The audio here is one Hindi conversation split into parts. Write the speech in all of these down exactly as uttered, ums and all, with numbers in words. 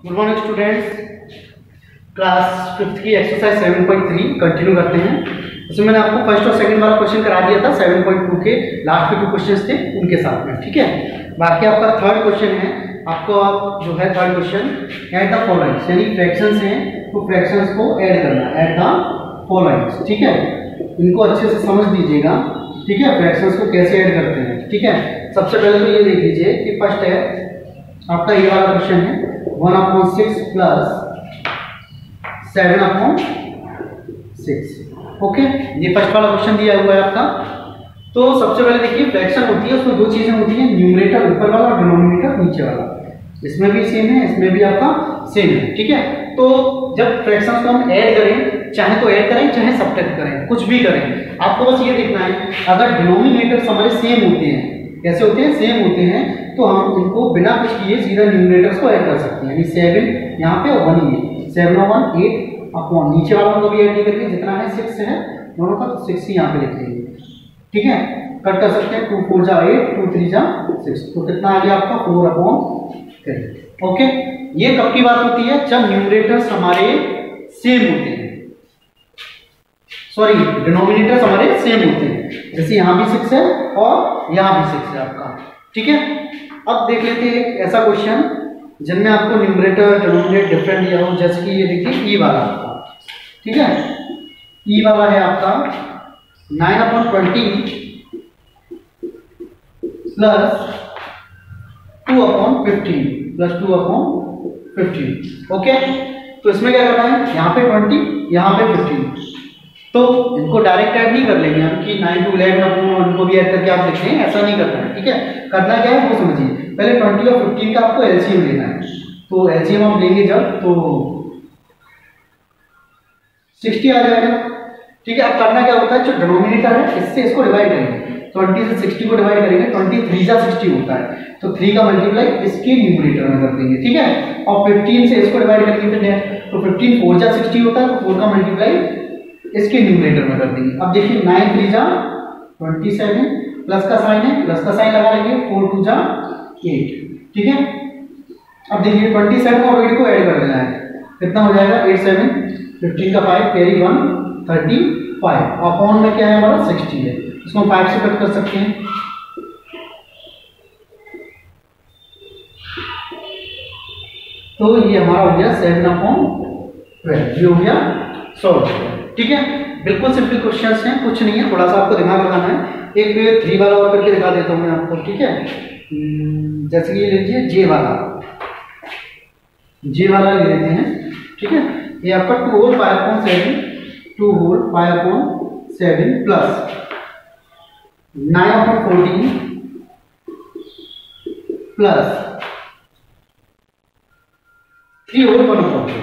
Good morning students, class fifth की exercise seven point three continue करते हैं। उसमें मैंने आपको फर्स्ट और सेकंड वाला क्वेश्चन करा दिया था, सेवन पॉइंट टू के लास्ट के टू क्वेश्चंस थे उनके साथ में, ठीक है। बाकी आपका थर्ड क्वेश्चन है, आपको आप जो है third question add the followings, यानी फ्रैक्शंस हैं तो फ्रैक्शंस को ऐड करना, ऐड द फॉलोइंग्स, ठीक है। इनको अच्छे से समझ लीजिएगा, ठीक है, फ्रैक्शंस को कैसे ऐड करते हैं, ठीक है। सबसे पहले तो ये देख लीजिए कि फर्स्ट है आपका ये वाला क्वेश्चन है one upon six plus seven upon six, okay. ये फर्स्ट वाला क्वेश्चन दिया हुआ है आपका। तो सबसे पहले देखिए फ्रैक्शन होती है, उसमें दो चीजें होती हैं, न्यूमरेटर ऊपर वाला और डिनोमिनेटर नीचे वाला। इसमें भी सेम है, इसमें भी आपका सेम है, ठीक है। तो जब फ्रैक्शंस को हम ऐड करें, चाहे तो ऐड करें चाहे सब्ट्रैक्ट करें, कुछ भी करें, आपको बस ये देखना है अगर डिनोमिनेटर्स हमारे सेम होते हैं, कैसे होते हैं, सेम होते हैं, तो हम इनको बिना कुछ किए सीधा न्यूमरेटर्स को ऐड कर सकते हैं। यानी सेवन यहाँ पे और वन ये सेवन और वन एट अपॉन नीचे वालों को भी ऐड नहीं करके जितना है सिक्स है दोनों का, तो सिक्स ही यहाँ पे लिख देंगे, ठीक है। कट कर सकते हैं, टू फोर जा एट, टू थ्री जा सिक्स, तो कितना आ गया आपका फोर अपॉन थ्री, ओके। ये कब की बात होती है, जब न्यूमरेटर्स हमारे सेम होते हैं, सॉरी डिनोमिनेटर्स हमारे सेम होते हैं। जैसे यहाँ भी सिक्स है और यहाँ भी सिक्स है आपका, ठीक है। अब देख लेते हैं एक ऐसा क्वेश्चन जिनमें आपको न्यूमरेटर डिनोमिनेटर डिफरेंट दिया हो, जैसे कि ये देखिए ई वाला आपका, ठीक है। ई वाला है आपका nine upon twenty plus two upon fifteen plus two upon fifteen, okay. तो इसमें क्या करना है, यहाँ पे ट्वेंटी यहाँ पे फिफ्टीन, तो इनको डायरेक्ट ऐड नहीं कर लेंगे हम कि नाइन टू इलेवन अपॉन उनको भी ऐड करके आप लिख लें, ऐसा नहीं करना है, ठीक है। करना क्या है वो समझिए, पहले ट्वेंटी और फिफ्टीन का आपको एलसीएम लेना है। तो एलसीएम आप लेंगे जब तो सिक्सटी आ जाएगा, ठीक है। अब करना क्या होता है, जो डिनोमिनेटर है इससे इसको डिवाइड करेंगे, ट्वेंटी से सिक्सटी को डिवाइड करेंगे, ट्वेंटी थ्री जा सिक्सटी होता है, तो थ्री का मल्टीप्लाई इसके न्यूमरेटर में कर देंगे, ठीक है। और फिफ्टीन से इसको डिवाइड करेंगे तो फिफ्टीन फोर जा सिक्सटी होता है, तो फोर का मल्टीप्लाई इसके न्यूमरेटर में कर देंगे। अब देखिए नाइन थ्री जा ट्वेंटी सेवन, प्लस का साइन है, प्लस का साइन लगा लेंगे, फोर टू जा एट, ठीक है। अब देखिए ट्वेंटी सेवन और एट को ऐड कर देना है, कितना हो जाएगा एट सेवन, फिफ्टीन का five carry one, thirty five, upon में क्या है हमारा सिक्सटी है, इसको हम फाइव से कट कर सकते हैं। तो ये हमारा हो गया सेवन अपॉन ट्वेल्व, ये हो गया सॉल्व, ठीक है। बिल्कुल सिंपल क्वेश्चंस हैं, कुछ नहीं है, थोड़ा सा आपको दिमाग लगाना है। एक थ्री वाला और करके दिखा देता हूं मैं आपको, ठीक है। जैसे कि ये लीजिए जे वाला, जे वाला ले लेते हैं, ठीक है। ये आपका two whole five upon seven, two whole five upon seven plus nine upon fourteen plus three whole one upon.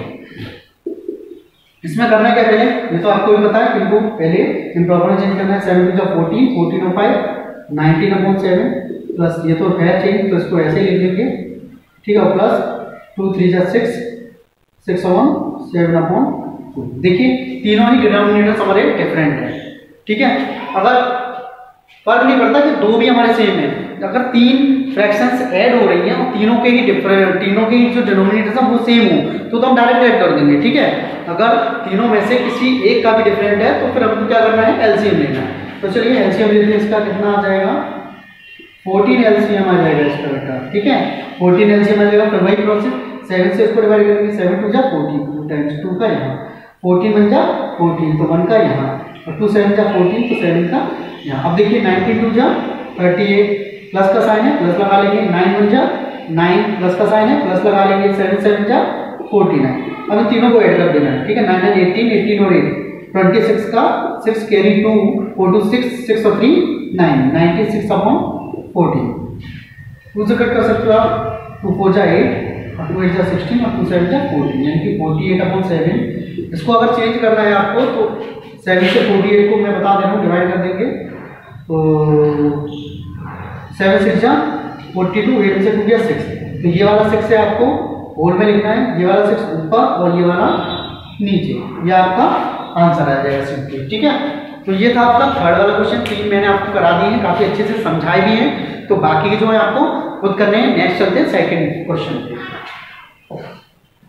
इसमें करना क्या पहले, ये तो आपको भी पता है, किंतु पहले इम्प्रॉपर में चेंज करना है। सेवन टू जा फोर्टीन, फोर्टीन और five nineteen upon seven plus ये तो है चेंज, तो इसको ऐसे ही लिख लेंगे, ठीक है। प्लस टू थ्री जा six, six one seven upon two. देखिए तीनों ही डिनोमिनेटर्स हमारे डिफरेंट है, ठीक है। अगर फर्क नहीं पड़ता कि दो भी हमारे सेम है, अगर तीन फ्रैक्शंस ऐड हो रही हैं और तीनों के ही डिफरेंट, तीनों के ही जो डिनोमिनेटर्स हैं वो सेम हो, तो, तो हम डायरेक्ट ऐड कर देंगे, ठीक है। अगर तीनों में से किसी एक का भी डिफरेंट है तो फिर हमको क्या करना है, एलसीएम लेना है। तो चलिए एलसीएम लेते हैं, इसका कितना आ जाएगा, फोर्टीन एलसीएम आ जाएगा इसका बेटा, ठीक है। फोर्टीन एलसीएम आ जाएगा, फिर वही प्रोसेस, सेवन से इसको डिवाइड करेंगे, सेवन टू जा फोर्टीन, टू टाइम्स टू का यहाँ, फोर्टीन वन जा फोर्टीन तो वन का यहाँ, और टू सेवन जा फोर्टीन तो सेवन का यहाँ। अब देखिए नाइनटीन टू जा थर्टी एट, प्लस का साइन है, प्लस लगा लेंगे, नाइन वन जा नाइन, प्लस का साइन है, प्लस लगा लेंगे, सेवन सेवन जा फोर्टी नाइन। अब इन तीनों को ऐड कर देना है, ठीक है। नाइन नाइन एटीन, एटीन और एट ट्वेंटी सिक्स का six carry two, four two six, six और three nine, ninety six upon fourteen. Two से कट कर सकते हो आप, टू फोर जा एट और टू एट जा सिक्सटीन और टू सेवन जा फोर्टीन, यानी कि फोर्टी एट अपॉन सेवन। इसको अगर चेंज करना है आपको तो सेवन से फोर्टी एट को मैं बता दे रहा हूँ डिवाइड कर देंगे, तो सेवन सिक्स जा फोर्टी टू, एट से टू गया सिक्स, तो ये वाला सिक्स है आपको होल में लिखना है, ये वाला सिक्स ऊपर और ये वाला नीचे, ये आपका आंसर आ जाएगा सिंपली, ठीक है। तो ये था आपका थर्ड वाला क्वेश्चन, तीन मैंने आपको करा दिए हैं, काफी अच्छे से समझाए भी हैं, तो बाकी के जो है आपको खुद करने हैं। नेक्स्ट चलते हैं सेकंड क्वेश्चन पे।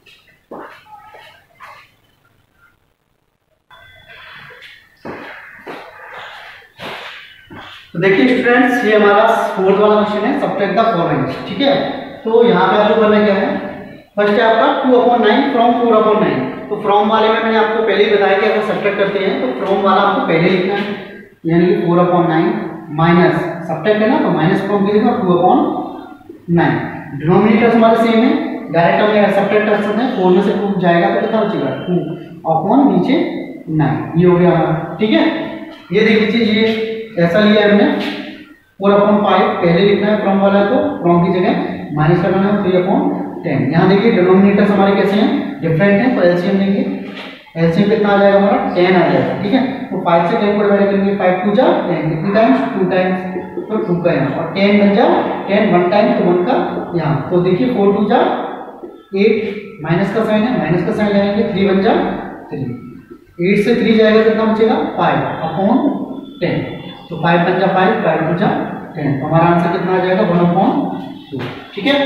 तो देखिए स्टूडेंट्स, ये हमारा फोर्थ वाला क्वेश्चन है, सब्ट्रैक्ट द फॉलोइंग। ठीक है, तो यहाँ पे आपको करना क्या है, फर्स्ट है आपका two upon nine from four upon nine. तो फ्रॉम वाले में मैंने आपको पहले ही बताया कि अगर सब्ट्रैक्ट करते हैं तो फ्रॉम वाला आपको पहले लिखना है, यानी कि four upon nine minus subtract है ना, तो माइनस फ्रॉम की जगह टू अपॉन नाइन। डिनोमिनेटर्स हमारे सेम है, डायरेक्ट हम सब्ट्रैक्ट कर सकते हैं, फोर में से टू जाएगा तो कितना बचेगा, टू अपॉन नीचे नाइन, ये हो गया हमारा। ठीक है, ये देख लीजिए, ये ऐसा लिया हमने फोर अपॉन फाइव, पहले लिखना है फ्रॉम वाला, तो फ्रॉम की जगह माइनस करना है थ्री अपॉन टेन। यहाँ देखिए डिनोमिनेटर्स हमारे कैसे हैं, डिफरेंट हैं, तो एलसीएम लेंगे, एलसीएम कितना आ जाएगा हमारा, टेन आ जाएगा। ठीक है, तो फाइव से टेन को डिवाइड करेंगे, फाइव टू जा टेन, कितनी टाइम्स, टू टाइम्स, तो टू का यहाँ, और टेन बन जा टेन वन टाइम, तो वन का यहाँ। तो देखिए फोर टू जा एट, माइनस का साइन है, माइनस का साइन लगाएंगे, थ्री बन जा थ्री, एट से थ्री जाएगा कितना बचेगा, फाइव अपॉन टेन, तो फाइव बन जा फाइव, फाइव टू जा टेन, तो हमारा आंसर कितना आ जाएगा, वन अपॉन टू। ठीक है,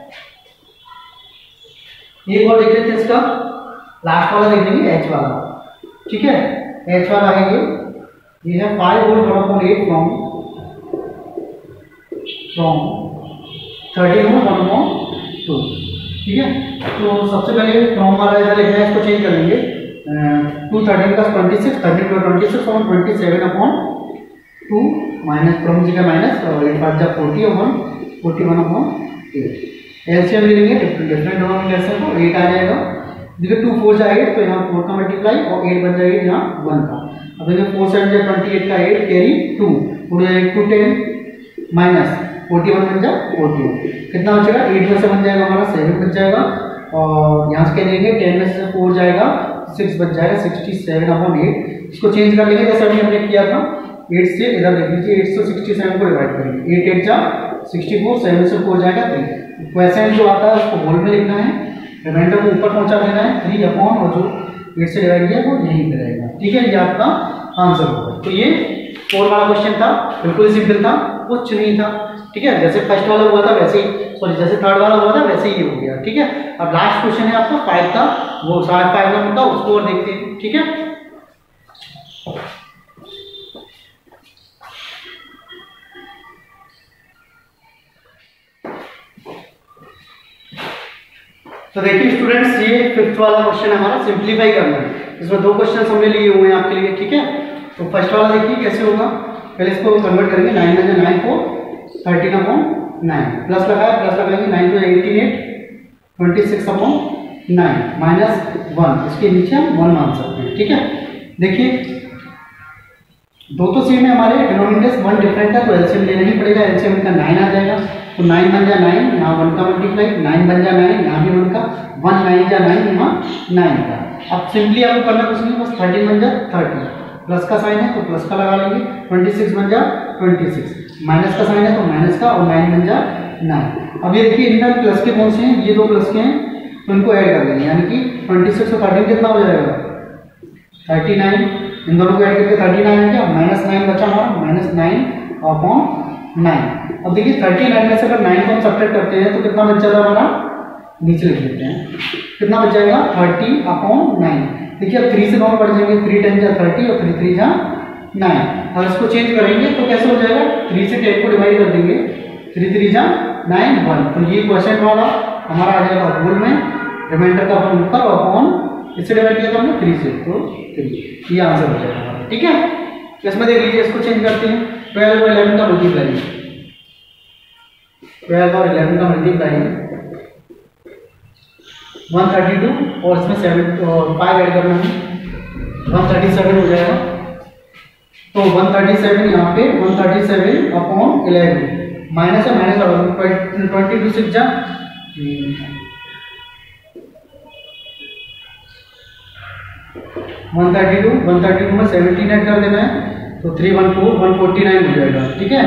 एक और देख लेते हैं इसका, लास्ट वाला देख लेंगे, एच वाला। ठीक है, एच वाला है ये ये है five whole one upon eight from from thirteen whole one upon two. ठीक है, तो सबसे पहले फ्रॉम वाला इधर लिखना है, इसको चेंज कर लेंगे, टू थर्टीन का ट्वेंटी सिक्स, थर्टीन का ट्वेंटी सिक्स और twenty seven upon two, minus from जगह माइनस, और एट पाँच जा फोर्टी और one forty one upon eight. LCM ले लेंगे, डिफरेंट डिनोमिनेटर्स है, तो एट आ जाएगा। देखिए टू फोर जा एट, तो यहाँ फोर का मल्टीप्लाई और एट बन जाएगा यहाँ वन का। अब देखिए फोर सेवन जा ट्वेंटी एट का eight carry two, two ten minus forty one बन जा फोर्टी वन, कितना बचेगा, एट में से बन जाएगा हमारा सेवन बच जाएगा, और यहाँ से क्या लेंगे, टेन में से फोर जाएगा सिक्स बच जाएगा, सिक्सटी सेवन अपॉन एट। इसको चेंज कर लेंगे जैसे अभी हमने किया था, एट से इधर देख लीजिए, एट से सिक्सटी सेवन को डिवाइड करेंगे, एट एट जा सिक्सटी फोर, सेवन से फोर जाएगा थ्री, क्वेश्चन जो आता है उसको होल में लिखना है, रिमाइंडर को ऊपर पहुंचा देना है, थ्री अपॉन और जो एट से डिवाइड किया वो यहीं पे रहेगा। ठीक है, ये आपका आंसर होगा। तो ये फोर वाला क्वेश्चन था, बिल्कुल सिंपल था, कुछ नहीं था। ठीक है, जैसे फर्स्ट वाला हुआ था वैसे ही, सॉरी जैसे थर्ड वाला हुआ था वैसे ही हो गया। ठीक है, अब लास्ट क्वेश्चन है आपका फाइव का, वो साढ़े फाइव नंबर का, उसको और देखते हैं। ठीक है, तो देखिए स्टूडेंट्स, ये फिफ्थ वाला क्वेश्चन है हमारा, सिंप्लीफाई करना है। इसमें दो क्वेश्चन हमने लिए हुए हैं आपके लिए। ठीक है, तो फर्स्ट वाला देखिए कैसे होगा, पहले इसको कन्वर्ट करेंगे, नाइन में नाइन को थर्टीन अपॉन नाइन, प्लस लगाया, प्लस लगाएंगे, नाइन को eighteen eight twenty six upon nine minus one, इसके नीचे हम वन मान सकते हैं। ठीक है, देखिए दो तो सेम है हमारे, डिनोमिनेटर्स वन डिफरेंट है, तो एलसीएम लेना ही पड़ेगा, एलसीएम का नाइन आ जाएगा, तो नाइन बन जा नाइन, यहाँ वन का मल्टीप्लाई, नाइन बन जा नाइन, यहाँ भी वन का, वन नाइन जा नाइन, यहाँ नाइन का। अब सिंपली आपको करना कुछ नहीं, बस थर्टीन बन जा थर्टी, प्लस का साइन है तो प्लस का लगा लेंगे, ट्वेंटी सिक्स बन जा ट्वेंटी सिक्स, माइनस का साइन है तो माइनस का, और नाइन बन जा नाइन। अब ये देखिए इनका प्लस के कौन से हैं, ये दो प्लस के हैं, तो इनको ऐड कर देंगे, यानी कि ट्वेंटी सिक्स और थर्टीन कितना हो जाएगा, थर्टी नाइन, इन दोनों को ऐड करके थर्टी नाइन है क्या, माइनस नाइन बचा हमारा, माइनस नाइन अपॉन नाइन। अब देखिए थर्टी नाइन में से अगर नाइन को हम सब्ट्रैक्ट करते हैं तो कितना बच जाएगा हमारा, नीचे लिख देते हैं, कितना बच जाएगा, थर्टी अपॉन नाइन। देखिए अब थ्री से दोनों बढ़ जाएंगे, थ्री टेन जा थर्टी और थ्री थ्री जा नाइन। और इसको चेंज करेंगे तो कैसे हो जाएगा, थ्री से टेन को डिवाइड कर देंगे, थ्री थ्री जा नाइन वन, तो ये क्वेश्चन वाला हमारा आ जाएगा होल में, रिमाइंडर का अपन ऊपर अपॉन, इससे डिवाइड किया था हमने थ्री से, तो थ्री, ये आंसर हो जाएगा। ठीक है, तो इसमें देख लीजिए, इसको चेंज करते हैं, ट्वेल्व और इलेवन का मल्टीप्लाई, ट्वेल्व और इलेवन का मल्टीप्लाई वन थर्टी टू, और इसमें सेवन और फाइव ऐड करना है, वन थर्टी सेवन हो जाएगा। तो वन थर्टी सेवन यहाँ पे one thirty seven upon eleven, minus है माइनस ट्वेंटी टू सिक्स जा one thirty two, one thirty two में सेवनटीन ऐड कर देना है, तो three one four one forty nine हो जाएगा। ठीक है,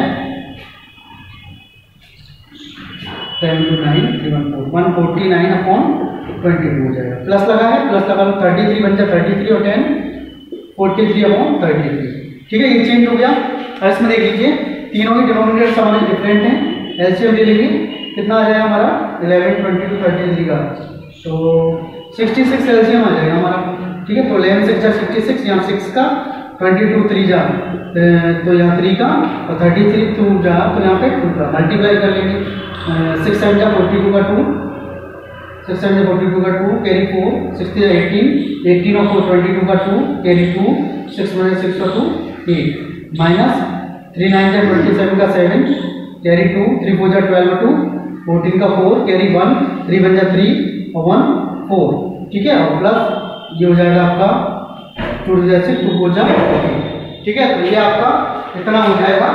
seven two nine three one four one forty nine upon twenty two हो जाएगा, प्लस लगा है, प्लस लगा लो थर्टी थ्री बन जाए थर्टी थ्री और ten forty three upon thirty three. ठीक है, ये चेंज हो गया। और इसमें देख लीजिए तीनों ही डिनोमिनेटर्स हमारे डिफरेंट हैं, एलसीएम ले लेंगे, कितना आ जाएगा हमारा, eleven twenty two thirty three का, तो सिक्सटी सिक्स एलसीएम आ जाएगा हमारा। ठीक है, तो इलेवन सिक्स जा सिक्सटी सिक्स, यहाँ सिक्स का ट्वेंटी टू थ्री जा तो यहाँ थ्री का और थर्टी थ्री टू जा तो यहाँ पे टू का मल्टीप्लाई कर लेंगे। सिक्स सेवन जा फोर्टी टू का टू, सिक्स सेवन जा फोर्टी टू का टू कैरी फोर, सिक्सटी जा एटीन, एटीन और फोर ट्वेंटी टू का two carry two, six one जा सिक्स का two eight, minus three nine जा ट्वेंटी सेवन का seven carry two, three four जा ट्वेल्व टू, फोर्टीन का four carry one, three one जा थ्री और वन फोर, ठीक है। और प्लस ये हो जाएगा आपका टू जा सिक्स, टू फोर जा फोर्टीन, ठीक है। तो ये आपका इतना हो जाएगा।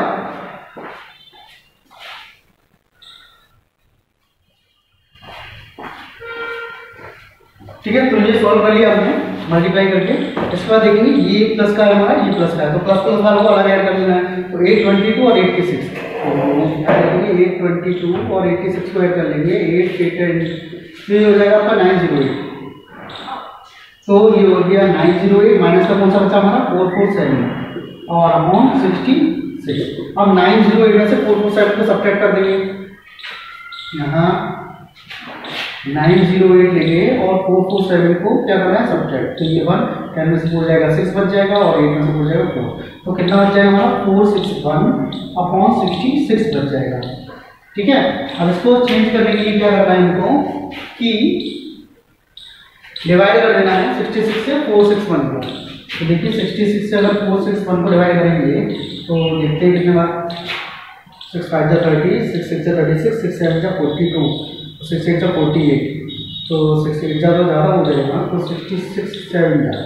ठीक है, तो ये सॉल्व कर लिया हमने मल्टीप्लाई करके। इसके बाद देखेंगे ये प्लस का है हमारा, ये प्लस का है, तो प्लस प्लस वालों को अलग ऐड कर देना है। तो एट ट्वेंटी टू और एट्टी सिक्स देखेंगे, एट ट्वेंटी टू और एट्टी सिक्स को ऐड कर लेंगे। एट एट ये हो जाएगा आपका नाइन जीरो एट, तो ये हो गया नाइन जीरो एट माइनस का कौन सा बचा हमारा फोर फोर सेवन और अमाउंट सिक्सटी सिक्स। अब नाइन जीरो एट में से फोर फोर सेवन को सब्ट्रैक्ट कर देंगे। यहाँ नाइन जीरो एट लेंगे और फोर फोर सेवन को क्या करना है सब्ट्रैक्ट, तो ये वन टेन में से हो जाएगा सिक्स बच जाएगा और एट में से हो जाएगा फोर, तो कितना बच जाएगा हमारा four six one upon sixty six बच जाएगा, ठीक है। अब इसको चेंज करने के लिए क्या करना है इनको कि डिवाइड कर देना है सिक्सटी सिक्स से फोर सिक्स वन को। तो देखिए सिक्सटी सिक्स से अगर फोर सिक्स वन को डिवाइड करेंगे तो देखते हैं कितने बार, सिक्स फाइव जा थर्टी, सिक्स सिक्स जा थर्टी सिक्स, सिक्स सेवन जा फोर्टी टू, सिक्स एट जा फोर्टी एट, तो सिक्स एट जा तो ज़्यादा हो जाएगा, तो सिक्सटी सिक्स सेवन जा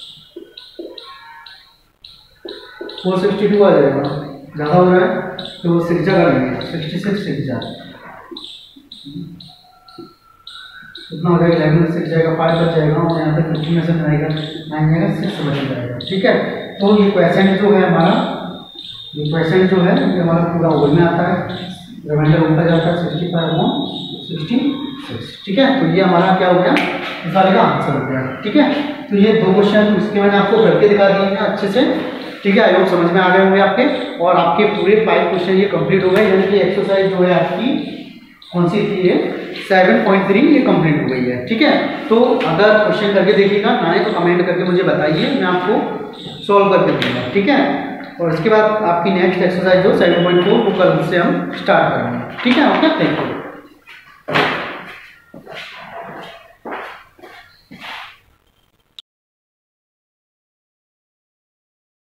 फोर सिक्सटी टू आ जाएगा, ज़्यादा हो रहा है तो सिक्स जा करेंगे, सिक्सटी सिक्स सिक्स जा कितना हो जाएगा, इलेवन सिक्स जाएगा, फाइव बच जाएगा और यहाँ पे फिफ्टी में से आएगा नाइन जाएगा, सिक्स बच जाएगा, ठीक है। तो ये क्वेश्चन जो है हमारा, ये क्वेश्चन जो है ये हमारा पूरा होल में आता है, रिमाइंडर ऊपर जाता है सिक्सटी फाइव और सिक्सटी सिक्स, ठीक है। तो ये हमारा क्या हो गया, इस वाले का आंसर हो गया, ठीक है। तो ये दो क्वेश्चन इसके मैंने आपको करके दिखा दिए हैं अच्छे से, ठीक है। आई होप समझ में आ गए होंगे आपके, और आपके पूरे फाइव क्वेश्चन ये कंप्लीट हो गए, यानी कि एक्सरसाइज जो है आपकी कौन सी थी, ये सेवन पॉइंट थ्री ये कंप्लीट हो गई है, ठीक है। तो अगर क्वेश्चन करके देखिएगा ना है तो कमेंट करके मुझे बताइए, मैं आपको सॉल्व करके दूंगा, ठीक है। और इसके बाद आपकी नेक्स्ट एक्सरसाइज जो सेवन पॉइंट फोर वो कल से हम स्टार्ट करेंगे, ठीक है। Okay, thank you.